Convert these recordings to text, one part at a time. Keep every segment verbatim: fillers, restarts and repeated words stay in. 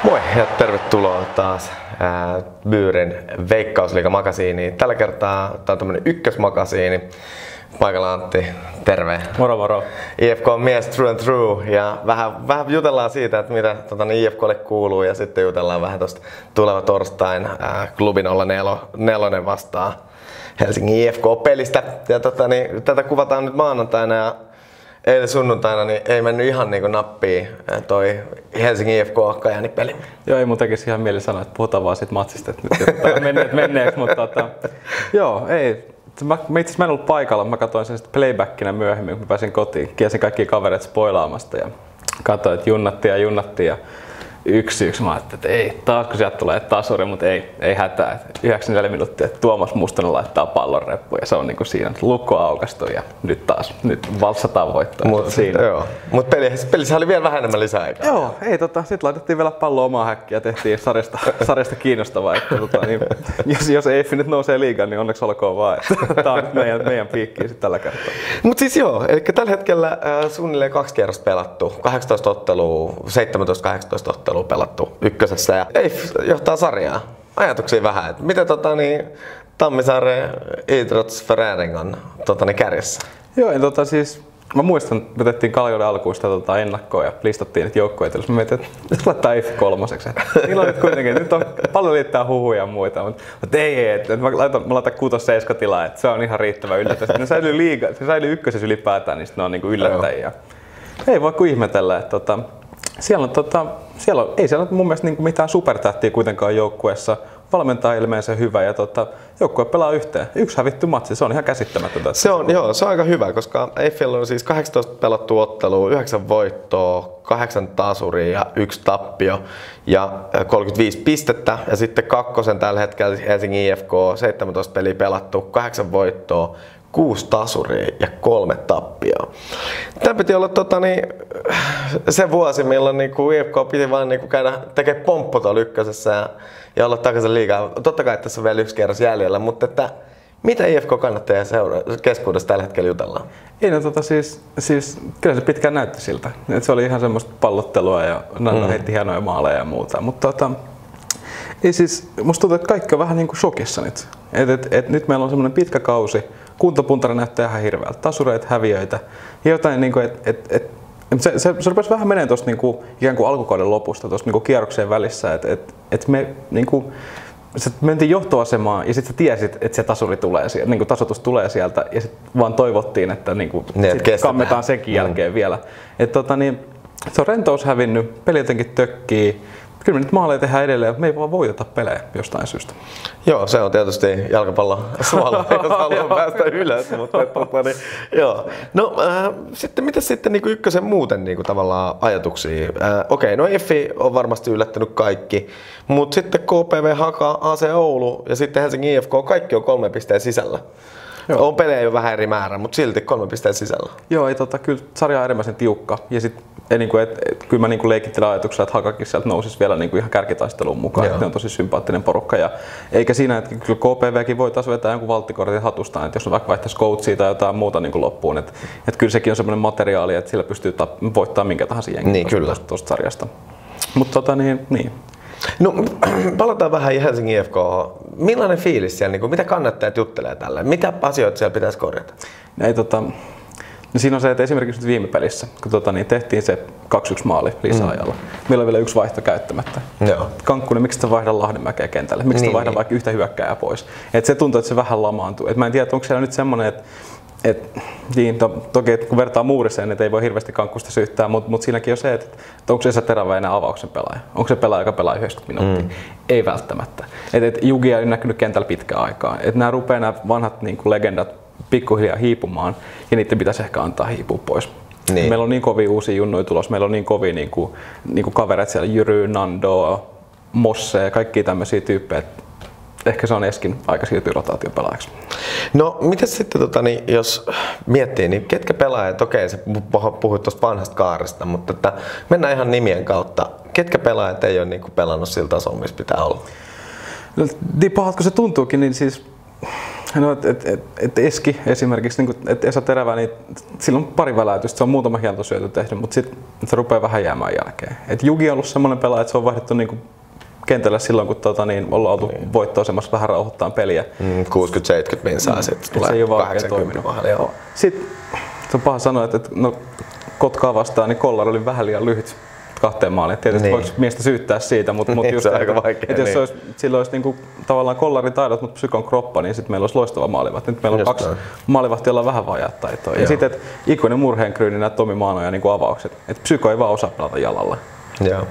Moi ja tervetuloa taas ää, Byyrin Veikkausliiga-makasiiniin. Tällä kertaa tämä on tämmönen ykkösmakasiini. Paikalla Antti, terve. Moro moro. I F K on mies true and true ja vähän, vähän jutellaan siitä, että mitä tota, I F K:lle kuuluu ja sitten jutellaan vähän tuosta tuleva torstain ää, klubi nolla neljä vastaan Helsingin I F K-pelistä. Ja tota, niin, tätä kuvataan nyt maanantaina ja eilen sunnuntaina niin ei mennyt ihan niin kuin nappiin toi Helsingin I F K-Kajani-peli. Joo, ei mun tekisi ihan mieli sanoa, että puhutaan vaan siitä matsista, että nyt menneet menneeksi, mutta tota, joo, ei. Mä, mä itse asiassa mä en ollut paikalla, mä katsoin sen sitten playbackinä myöhemmin, kun mä pääsin kotiin. Kiesin kaikkia kavereita spoilaamasta ja katsoin, että junnattiin ja junnattiin ja yksi yksi. Mä ajattelin, että ei, taas kun sieltä tulee tasuri, mutta ei, ei hätää. yhdeksänkymmentäneljä minuuttia, että Tuomas Mustonen laittaa pallon reppuun ja se on niinku siinä, että lukko aukastu ja nyt taas, nyt valssataan voittoa. Mut, siinä. Joo. Mut peli, pelissä oli vielä vähän enemmän lisäaikaa. Joo, ei tota, sit laitettiin vielä pallo omaa häkkiä ja tehtiin sarjasta, sarjasta kiinnostavaa. Että, tota, niin, jos, jos E F nyt nousee liigaan, niin onneksi olkoon vaan, että tää on nyt meidän, meidän piikkiä sit tällä kertaa. Mut siis joo, eli tällä hetkellä äh, suunnilleen kaksi kierrosta pelattu, kahdeksantoista ottelua, seitsemäntoista kahdeksantoista ottelua pelattu ykkösessä ja E F johtaa sarjaa. Ajatuksia vähän, että miten tota, niin, Tammisaaren Idrottsförening on tota, niin, kärjessä? Joo, ja tota, siis mä muistan, me tehtiin Kaljoiden alkuun sitä tota, ennakkoa ja listattiin niitä joukkoja. Mä mietin, että nyt laittaa I F kolmoseksi. Niillä on nyt kuitenkin, nyt on paljon liittää huhuja ja muita, mutta, mutta ei, ei että mä laitan, mä laitan kuutos seiska tilaa, että se on ihan riittävä yllätys. Ne säilyy liiga, se säilyy ykkösessä ylipäätään, niin ne on niinku yllättäjiä. Ei voi kuin ihmetellä, että tota, siellä on, tota, siellä on, ei siellä ole mun mielestä niinku mitään supertähtiä kuitenkaan joukkueessa. Valmentaa ilmeensä hyvä ja tota, joukkue pelaa yhteen. Yksi hävitty matsi, se on ihan käsittämätöntä. Se on, joo, se on aika hyvä, koska Eiffel on siis kahdeksantoista pelattua ottelua, yhdeksän voittoa, kahdeksan tasuria ja yksi tappio ja kolmekymmentäviisi pistettä. Ja sitten kakkosen tällä hetkellä Helsingin I F K, seitsemäntoista peliä pelattu, kahdeksan voittoa, kuusi tasuria ja kolme tappioa. Tämä piti olla tota, niin, se vuosi, milloin niin kuin I F K piti vaan niin kuin käydä tekemään pomppu tuolla ykkösessä ja, ja olla takaisin liigaa. Totta kai tässä on vielä yksi kerros jäljellä, mutta että, mitä I F K kannattaa seura- keskuudessa tällä hetkellä jutellaan? Ei, no, tota, siis, siis, kyllä se pitkään näytti siltä. Et se oli ihan semmoista pallottelua ja Nanno mm. heitti hienoja maaleja ja muuta. Mutta tota, ei siis, musta tuntuu, että kaikki on vähän niin kuin shokissa nyt. Et, et, et, nyt meillä on semmoinen pitkä kausi. Kuntopuntari näyttää ihan hirveältä. Tasureita, häviöitä ja jotain niin kuin, et, et, et, se, se, se rupesi vähän menee tuosta niin ikään kuin alkukauden lopusta, tuosta niin kierrokseen välissä, että et, et me niin kuin, sä mentiin johtoasemaan ja sitten sä tiesit, että se tasuri tulee sieltä, niin kuin tasoitus tulee sieltä ja sitten vaan toivottiin, että niin kuin, ne, sit kammetaan senkin jälkeen mm. vielä. Et, tota, niin, se on rentous hävinnyt, peli jotenkin tökkii. Kyllä me nyt maaleja tehdään edelleen, mutta me ei vaan voiteta pelejä jostain syystä. Joo, se on tietysti jalkapallon suola, jos haluaa päästä ylös. Mutta, tota, niin, joo. No äh, sitten mitä sitten niin kuin ykkösen muuten niin kuin, tavallaan ajatuksia? Äh, Okei, okay, no F I on varmasti yllättänyt kaikki, mutta sitten K P V, Haka, A C Oulu ja sitten Helsingin I F K, kaikki on kolme pisteen sisällä. Joo. On pelejä jo vähän eri määrä, mutta silti kolme pisteen sisällä. Joo, ei, tota, kyllä sarja on äärimmäisen tiukka. Ja sit, ei, niin kuin, et, et, kyllä mä niin leikittelin ajatuksella, että Hakakin sieltä nousisi vielä niin kuin ihan kärkitaisteluun mukaan. Ne on tosi sympaattinen porukka. Ja, eikä siinä, että kyllä K P V:kin voi taas vetää jonkun valttikortin hatustaan, että jos on vaikka vaihtaisi coachia tai jotain muuta niin kuin loppuun. Että, et kyllä sekin on semmoinen materiaali, että sillä pystyy voittamaan minkä tahansa jengi niin, tuosta sarjasta. Mutta tota, niin, niin. No, palataan vähän Helsingin I F K. Millainen fiilis siellä, niin kuin, mitä kannattajat juttelee tällä? Mitä asioita siellä pitäisi korjata? Ei, tota, no siinä on se, että esimerkiksi viime pelissä, kun tota, niin tehtiin se kaksi yksi maali lisäajalla, mm. meillä on vielä yksi vaihto käyttämättä. Joo. Kankkunen, miksi sitä vaihda Lahdenmäkeä kentälle? Miksi niin, sitä vaihda niin. vaikka yhtä hyökkääjää pois? Et se tuntuu, että se vähän lamaantuu. Et mä en tiedä, onko siellä nyt semmoinen, että et, niin, to, toki kun vertaa Muuriseen, niin ei voi hirveästi Kankkusta syyttää, mutta mut siinäkin on se, että, että onko Esa Terävä enää avauksen pelaaja? Onko se pelaaja, joka pelaa yhdeksänkymmentä minuuttia? Mm. Ei välttämättä. Et, et Jugia ei näkynyt kentällä pitkään aikaa. Et nämä rupeaa nämä vanhat niin kuin legendat pikkuhiljaa hiipumaan ja niiden pitäisi ehkä antaa hiipua pois. Niin. Meillä on niin kovia uusia junnuja tulos, meillä on niin kovia niin kuin, niin kuin kavereita siellä, Jyry, Nando, Mosse ja kaikkia tämmöisiä tyyppejä. Ehkä se on Eskin aika siirtyä rotaatiopelaajaksi. No, mitä sitten, tota, niin, jos miettii, niin ketkä pelaajat, okei, sä puhuit tuosta vanhasta kaaresta, mutta että mennään ihan nimien kautta. Ketkä pelaajat ei ole niin kuin pelannut sillä tasolla, missä pitää olla? No, niin pahalta kun se tuntuukin, niin siis No, et, et, et, et Eski esimerkiksi, niin että Esa Terävä, niin sillä on pari väläytystä, se on muutama kieltosyöty tehnyt, mutta sitten se rupeaa vähän jäämään jälkeen. Et Jugi on ollut semmoinen pelaaja, että se on vaihdettu niin kuin kentällä silloin, kun tota, niin, ollaan oltu niin voittoasemassa vähän rauhoittaa peliä. Mm, kuusikymmentä seitsemänkymmentä minsaa, mm. sitten tulee se kahdeksankymmentä kohdalla. Sitten se on paha sanoa, että, että no, Kotkaa vastaan, niin Kollari oli vähän liian lyhyt kahteen maaliin. Tietysti niin. Voiko miestä syyttää siitä, mutta, mutta just, se aika vaikea, että niin. jos olisi, sillä olisi niin kuin, tavallaan Kollarin taidot, mutta Psykon kroppa, niin sitten meillä olisi loistava maalivahti. Nyt meillä on just kaksi maalivahtia, joilla on vähän vajaat taitoa. Ja sitten ikuinen murheenkryyni, nämä Tomi Maanoja niin kuin avaukset. Että Psyko ei vaan osaa pelata jalalla. Joo.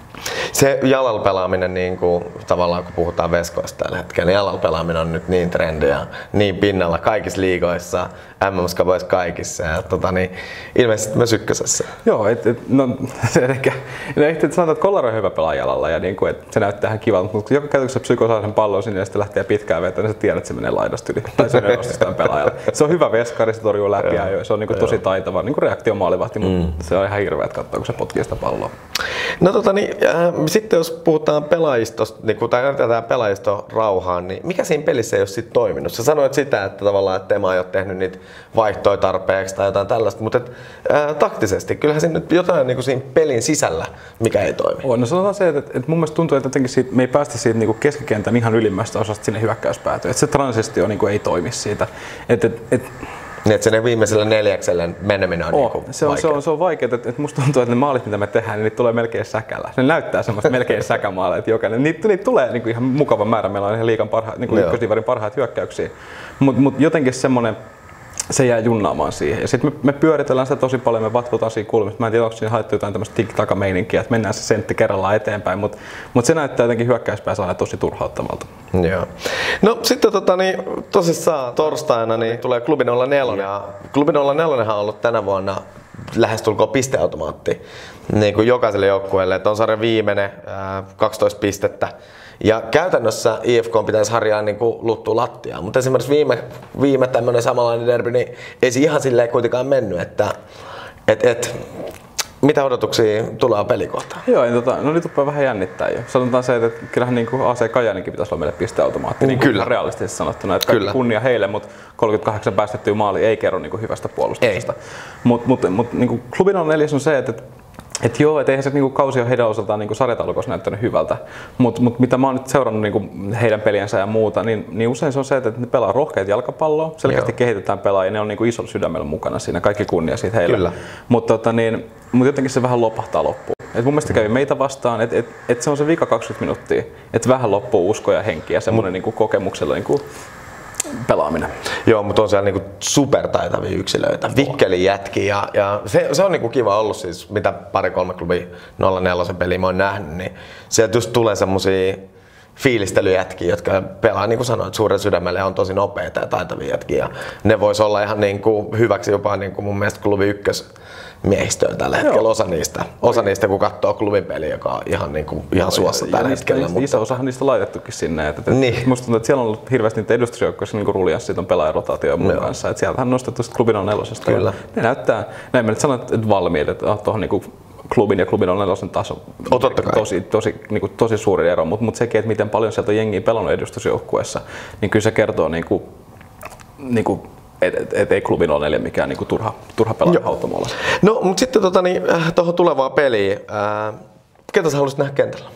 Se jalalla pelaaminen, niin kuin, tavallaan kun puhutaan veskoista tällä hetkellä, niin jalalla pelaaminen on nyt niin trendi ja niin pinnalla kaikissa liigoissa, M M-skaboissa kaikissa ja tota, niin, ilmeisesti myös ykkösessä. Joo, et, et, no se ehkä, ehkä sanotaan, että Kollari on hyvä pelaa jalalla ja niin kuin, et, se näyttää ihan kivalta, mutta joka käytöksessä Psyko saa sen pallon sinne ja sitten lähtee pitkään vetämään, niin sä tiedät, että se menee laidasta yli tai se menee vastustaan pelaajalle. Se on hyvä veskari, se torjuu läpi ja se on niin kuin, tosi taitava niin kuin reaktiomaalivahti, mutta mm. se on ihan hirveä, että katsoo, kun se potkii sitä palloa. No tota niin, äh, sitten jos puhutaan pelaajistosta, niin kun tämä pelaajisto rauhaan, niin mikä siinä pelissä ei ole sit toiminut? Sä sanoit sitä, että tavallaan että Tema ei ole tehnyt niitä vaihtoja tarpeeksi tai jotain tällaista, mutta et, äh, taktisesti, kyllähän siinä nyt jotain niin kuin siinä pelin sisällä, mikä ei toimi. On, no sanotaan se, että, että mun mielestä tuntuu, että siitä, me ei päästä siitä niin kuin keskikentän ihan ylimmästä osasta sinne hyökkäyspäätyyn, että se transistio niin kuin ei toimi siitä. Et, et, et, Niin, että se viimeiselle neljäkselle meneminen on, oh, niinku se on, se on, se on vaikeaa, että, että musta tuntuu, että ne maalit, mitä me tehdään, niin niitä tulee melkein säkällä. Ne näyttää semmoista melkein säkämaaleja, että jokainen. Niitä, niitä tulee niin kuin ihan mukava määrä, meillä on ihan liigan parhaat, niin kuin ykkösdivarin parhaat hyökkäyksiä. Mutta mut jotenkin semmoinen, se jää junnaamaan siihen. Ja sitten me, me pyöritellään sitä tosi paljon, me vatvotaan siinä kulmista. Mä en tiedä, onko siinä haettu jotain tämmöistä tiki-taka-meininkiä, että mennään se sentti kerrallaan eteenpäin, mutta mut se näyttää jotenkin hyökkäyspäässä tosi turhauttavalta. Joo. No sitten tota, niin, tosissaan torstaina niin tulee Klubi nolla neljä. Ja Klubi nolla neljä on ollut tänä vuonna lähestulkoon pisteautomaatti niin kuin jokaiselle joukkueelle. On sarjan viimeinen, kaksitoista pistettä. Ja käytännössä I F K pitäisi harjaa niin kuin luttua lattiaa, mutta esimerkiksi viime, viime tämmöinen samanlainen derby, niin ei se ihan silleen kuitenkaan mennyt, että et, et, mitä odotuksia tulee pelikohtaan? Joo, niin tota, no nyt rupeaa vähän jännittää jo. Sanotaan se, että kyllähän niin kuin A C Kajaanikin pitäisi olla meille pisteautomaatti, niin kyllä. Realistisesti sanottuna. Että kaikki kunnia heille, mutta kolmekymmentäkahdeksan päästettyä maali ei kerro niin kuin hyvästä puolustuksesta. Mutta mut, mut, niin Klubi nolla neljä on se, että et joo, et eihän se niinku kausi ole heidän osaltaan niinku sarjataulukossa näyttänyt hyvältä, mutta mut mitä mä oon nyt seurannut niinku heidän peliensä ja muuta, niin, niin usein se on se, että ne pelaa rohkeat jalkapalloa, selkeästi joo. Kehitetään pelaajia, ne on niinku isolla sydämellä mukana siinä, kaikki kunnia siitä heille. Mutta tota, niin, mut jotenkin se vähän lopahtaa loppuun. Et mun mielestä kävi meitä vastaan, että et, et se on se vika kaksikymmentä minuuttia, että vähän loppuu usko ja henki ja semmoinen niinku kokemuksella niinku pelaaminen. Joo, mutta on siellä niinku supertaitavia yksilöitä, Vikkeli jätki ja, ja se, se on niinku kiva ollut siis, mitä pari-kolme klubi nolla neljä peliä mä oon nähnyt, niin sieltä just tulee semmosia fiilistelyjätkiä, jotka pelaa niin kuin sanoit suuren sydämellä ja on tosi nopeita ja taitavia jätkiä. Ja ne vois olla ihan niinku hyväksi jopa niinku mun mielestä klubi ykkös miehistöön tällä hetkellä. Joo. Osa niistä, osa niistä kun katsoo klubin peliä, joka on ihan, niinku, ihan suossa tällä hetkellä. Niistä, mutta iso osahan niistä laitettukin sinne. Et, et, niin. Musta tuntuu, että siellä on ollut hirveästi niitä edustusjoukkoissa niin rulianssit on pelaajarotaatio mun kanssa. Et sieltähän on nostettu klubin on nelosesta. Kyllä. Ne näyttää, näin mä nyt sanon, että valmiit, että on tuohon niinku klubin ja klubin on nelosen taso oh, tosi, tosi, niinku, tosi suuri ero, mutta mut sekin, että miten paljon sieltä on jengiä pelannut edustusjoukkueessa, niin kyllä se kertoo niinku, niinku että et, et ei klubi nolla neljä mikään niinku turha, turha pelaaja hautomolla. No, mutta sitten tota, niin, tuohon tulevaan peliin, äh, ketä sä haluaisit nähdä kentällä?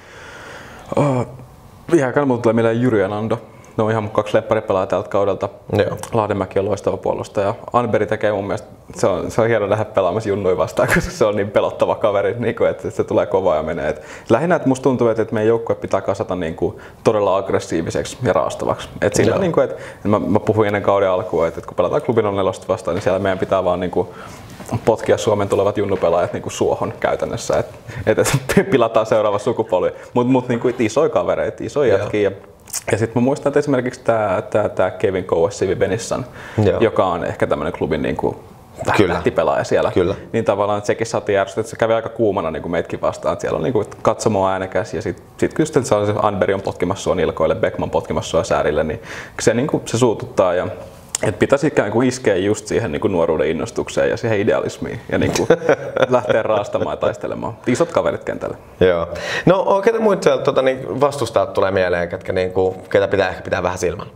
Uh, ihan kai mulle tulee mieleen Jyri ja Nando. Ne on ihan kaksi lepparipelaajaa tältä kaudelta. Joo. Lahdenmäki on loistava puolustaja. Anberi tekee mun mielestä, se on, se on hieno nähdä pelaamassa Junnui vastaan, koska se on niin pelottava kaveri, niin kuin, että se tulee kovaa ja menee. Et lähinnä, että musta tuntuu, että meidän joukkue pitää kasata niin kuin todella aggressiiviseksi ja raastavaksi. Et sillä, niin kuin, että, mä, mä puhuin ennen kauden alkua, että, että kun pelataan klubin on nelosta vastaan, niin siellä meidän pitää vaan niin kuin potkia Suomen tulevat junnupelaajat niin kuin suohon käytännössä, että et, et pilataan seuraava sukupolvi. Mutta mut, niin isoja kavereita, isoja jätkiä. Ja sitten mä muistan, että esimerkiksi tämä Kevin Koues Sivi Benissan, Joo. joka on ehkä tämmöinen klubin niin kuin tähtipelaaja siellä. Kyllä. Niin tavallaan sekin saatiin järjestetty, että se kävi aika kuumana niin kuin meitkin vastaan. Että siellä on niin kuin katsomo äänekäs ja sitten sit kyllä sitten se Anberi on potkimassa sua nilkoille, Beckman potkimassa sua säärille, niin se, niin kuin, se suututtaa. Ja että pitäisi ikään kuin iskeä just siihen niin kuin nuoruuden innostukseen ja siihen idealismiin ja niin kuin lähteä raastamaan ja taistelemaan. Isot kaverit kentälle. Joo. No ketä muita tota, niin vastustajat tulee mieleen, ketkä, niin kuin, ketä pitää ehkä pitää vähän silmällä?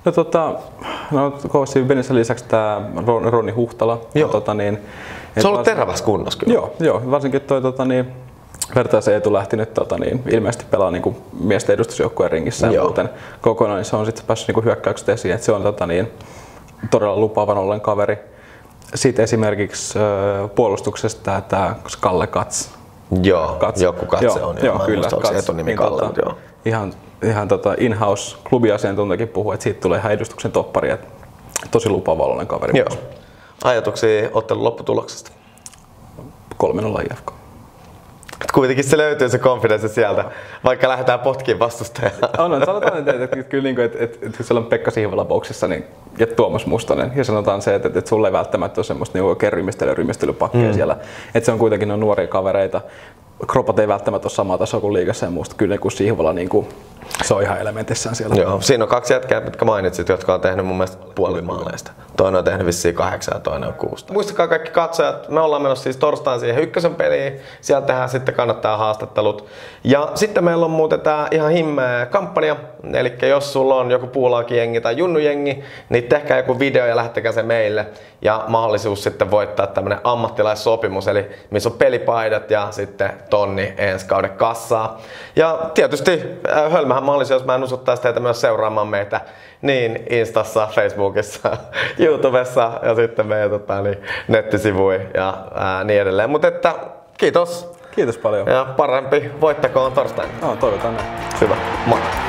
No tota, no kovasti Benisen lisäksi tää Ronni Huhtala. Joo. Tota, niin, se on ollut terävässä kunnossa kyllä. Joo, joo, varsinkin toi tota, niin, Vertaisen Eetu lähti nyt tota, niin, ilmeisesti pelaa niin miesten edustusjoukkueen ringissä ja muuten kokonaan, niin se on sitten päässyt niin hyökkäykset esiin, että se on tota, niin, todella lupaavan ollen kaveri. Sitten esimerkiksi äh, puolustuksesta tämä Kalle Kats. Joo, Kats. joku Katse joo, on. Joo, kyllä. Onko se etunimi niin, Kalle? Tota, joo. Ihan, ihan tota in-house klubiasiantuntijakin puhuu, että siitä tulee ihan edustuksen toppari. Että tosi lupaava ollen kaveri. Joo. Ajatuksia ottelun lopputuloksesta? kolme nolla I F K. Kuitenkin se löytyy se confidence sieltä, vaikka lähdetään potkiin vastustajaa. On, on. Sanotaan, että, että, että, kyllä, että, että, että kun siellä on Pekka Siivola boksissa niin, ja Tuomas Mustonen, ja sanotaan se, että, että sulle ei välttämättä ole semmoista niin oikein rymistely- ja rymistelypakkeja mm. siellä. Että se on kuitenkin on nuoria kavereita. Kropat ei välttämättä ole samaa tasoa kuin liigassa ja muusta. Kyllä kun Siivola, niin kuin, se on ihan elementissään siellä. Joo, siinä on kaksi jätkää, mitkä mainitsit, jotka on tehnyt mun mielestä puolimaaleista. Toinen on tehnyt vissiin kahdeksan ja toinen on kuusta. Muistakaa kaikki katsojat, me ollaan menossa siis torstaina siihen ykkösen peliin. Siellä tehdään sitten kannattaa haastattelut. Ja sitten meillä on muuten tää ihan himmeä kampanja. Eli jos sulla on joku puulaakijengi tai junnujengi, niin tehkää joku video ja lähettäkää se meille. Ja mahdollisuus sitten voittaa tämmönen ammattilaissopimus, eli missä on pelipaidat ja sitten tonni ensi kauden kassaa. Ja tietysti äh, hölmähän mä olisin, jos mä en usuttaisi teitä myös seuraamaan meitä niin Instassa, Facebookissa, YouTubessa ja sitten meidän tota, niin, nettisivuja ja ää, niin edelleen. Mutta että kiitos. Kiitos paljon. Ja parempi voittakoon torstaina. No, toivotaan näin. Hyvä. Moi.